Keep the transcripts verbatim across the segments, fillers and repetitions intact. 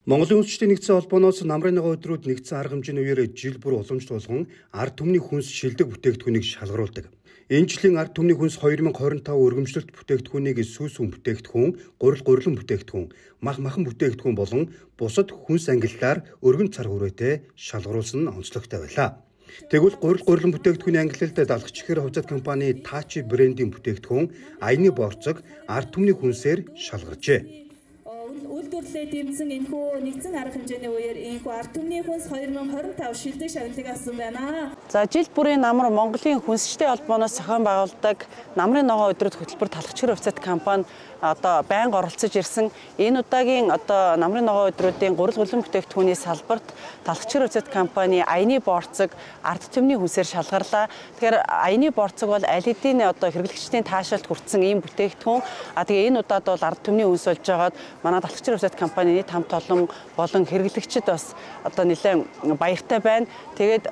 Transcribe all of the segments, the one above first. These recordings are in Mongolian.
Монголын үндэсчдийн нэгдсэн холбооноос намрын ногоо өдрүүд нэгдсэн арга хэмжээний үеэр жил бүр уламжлалт болгон ард түмний хүнс шилдэг бүтээгдэхүүнийг шалгаруулдаг. Энэ жилийн ард түмний хүнс две тысячи двадцать пять өргөмжлөлт бүтээгдэхүүнийг сүүс хүн бүтээгдэхүүн, гурил гурилан бүтээгдэхүүн, мах махан бүтээгдэхүүн болон бусад хүнс ангиллаар өргөн цар хүрээтэй шалгаруулсан нь онцлогтой байлаа. Тэгвэл гурил гурилан бүтээгдэхүүний ангиллалд далах чихэр хувьцат компани Тачи брендийн бүтээгдэхүүн аяны борцог ард түмний хүнсээр шалгарчээ. Үйлдвэрлэлээ дэмжсэн энэхүү нэгдсэн арга хэмжээний үеэр энэхүү ард түмний хүнс две тысячи двадцать пять шилдэг шагналыг авсан байна. За жил бүрийн намар Монголын хүнсчдийн холбооноос зохион байгуулдаг намрын ногоо өдрөд хөтөлбөр талах чихэр хувьцат компани одоо байнга оролцож ирсэн. Энэ удаагийн одоо намрын ногоо өдрүүдийн гурил гурилан бүтээгдэхүүний салбарт талах чихэр хувьцат компани аяны борцог ард түмний хүнсээр шалгарлаа. Тэгэхээр аяны борцог бол аль хэдийн одоо хэрэглэгчдийн таашаалд хүртсэн ийм бүтээгдэхүүн. А тэгээ энэ удаад бол ард түмний хүнс болж байгаад манай талах чихэр хувьцат компанийн хамт олон болон хэрэглэгчид бас одоо нэлээд баяртай байна. Тэгээд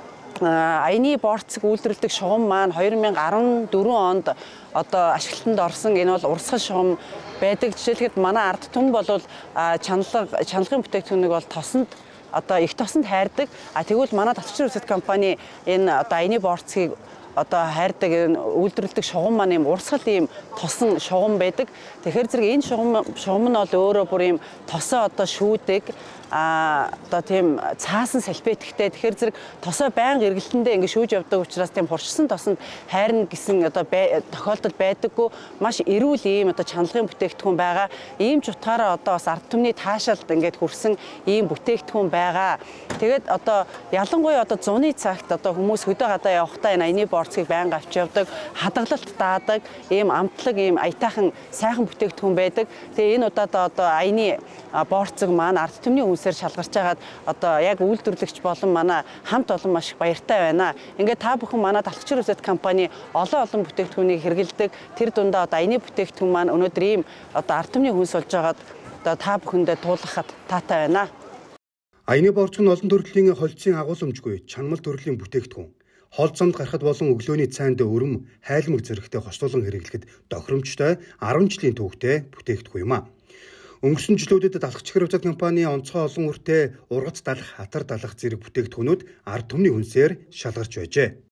аяны борцог үйлдвэрлэдэг шугам маань две тысячи десять онд одоо ашиглалтанд орсон. Энэ бол урсгал шугам байдаг. Жишээлбэл манай ард түмэн бол чангалга чангалгын бүтээгдэхүүнийг бол тосонд одоо их тосонд хайрдаг. А тэгвэл манай талах чихэр хувьцат компани энэ одоо аяны борцгийг одоо хайрдаг үйлдвэрлэдэг шугам маань юм урсгал ийм тосон шугам байдаг. Тэгэхээр зэрэг энэ шугам шугам нь бол өөрөө бүр ийм тосоо одоо шүүдэг а одоо тийм цаасан салфетиктэй. Тэгэхээр зэрэг тосоо байнга эргэлтэндээ ингэ шүүж явдаг учраас тийм хурцсан тосонд хайрна гэсэн одоо тохиолдол байдаггүй. Маш эрүүл ийм одоо чангалгын бүтээгдэхүүн байгаа. Ийм ч утгаараа одоо бас ард түмний таашаалд ингээд хүрсэн ийм бүтээгдэхүүн байгаа. Тэгээд одоо ялангуяа одоо зуны цагт одоо хүмүүс хөдөө гадаа явахдаа энэ аяны борцгийг байнга авч явдаг, хадгалалт даадаг, ийм амтлаг, ийм аятайхан сайхан бүтээгдэхүүн байдаг. Тэгээ энэ удаад одоо аяны борцог маань ард түмний хүнсээр шалгарч байгаад одоо яг үйлдвэрлэгч болон манай хамт олон маш их баяртай байна. Ингээд та бүхэн манай талах чихэр хувьцат компани олон олон бүтээгдэхүүнийг хэрэглэдэг. Тэр дундаа одоо аяны бүтээгдэхүүн маань өнөөдөр ийм одоо ард түмний хүнс болж байгаад одоо та бүхэндээ туулгахад таатай байна. Аяны борцог нь олон төрлийн холцын агуулмжгүй чанмал төрлийн бүтээгдэхүүн. Хол замд гарахад болон өглөөний цайнд өрөм хайлмаг зэрэгтэй хослуулан хэрэглэхэд тохиромжтой десять жилийн түүхтэй бүтээгдэхүүн юм а. Өнгөрсөн жилүүдэд далах чихэр хувьцат компани онцгой олон үртэй ургац далах, хатар далах зэрэг бүтээгдэхүүнүүд ард түмний хүнсээр шалгарч байжээ.